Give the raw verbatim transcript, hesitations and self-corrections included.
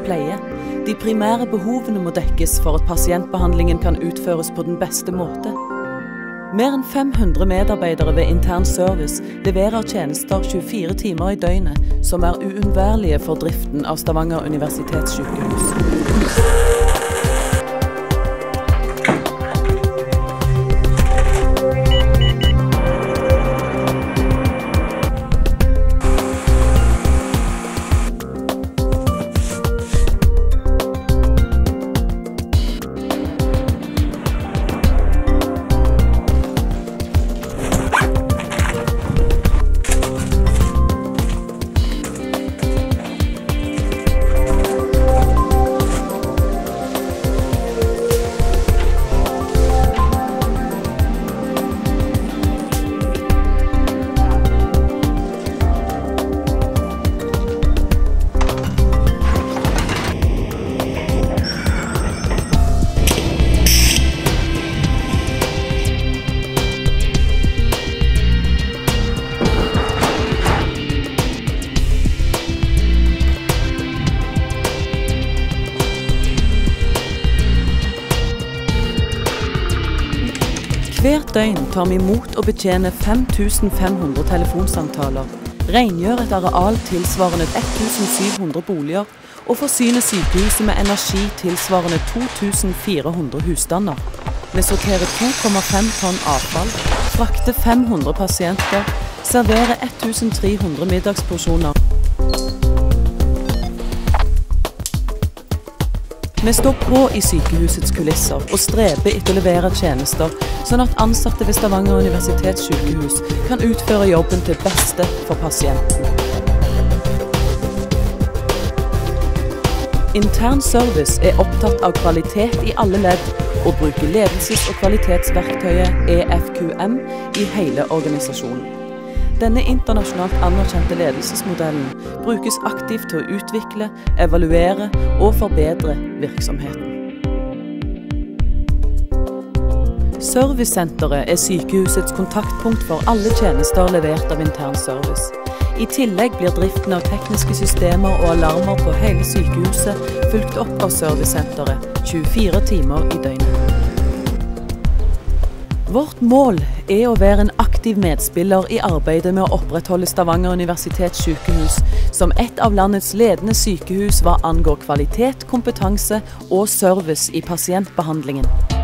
pleie. De primære behovene må dekkes for at pasientbehandlingen kan utføres på den beste måte. Mer enn fem hundre medarbeidere ved intern service leverer tjenester tjuefire timer i døgnet, som er uunnværlige for driften av Stavanger universitetssykehus. Hvert døgn tar vi imot og betjener fem tusen fem hundre telefonsamtaler, rengjør et areal tilsvarende ett tusen syv hundre boliger og forsyner sykehuset med energi tilsvarende to tusen fire hundre husstander. Vi sorterer to komma fem tonn avfall, frakter fem hundre pasienter, serverer ett tusen tre hundre middagsporsjoner. Vi står på i sykehusets kulisser og streber etter å levere tjenester, sånn at ansatte ved Stavanger universitetssykehus kan utføre jobben til beste for pasienten. Intern service er opptatt av kvalitet i alle ledd og bruker ledelses- og kvalitetsverktøyet E F Q M i hele organisasjonen. Denne internasjonalt anerkjente ledelsesmodellen brukes aktivt til å utvikle, evaluere og forbedre virksomheten. Servicesenteret er sykehusets kontaktpunkt for alle tjenester levert av intern service. I tillegg blir driften av tekniske systemer og alarmer på hele sykehuset fulgt opp av servicesenteret tjuefire timer i døgnet. Vårt mål er å være en aktiv medspiller i arbeidet med å opprettholde Stavanger universitetssykehus som et av landets ledende sykehus hva angår kvalitet, kompetanse og service i pasientbehandlingen.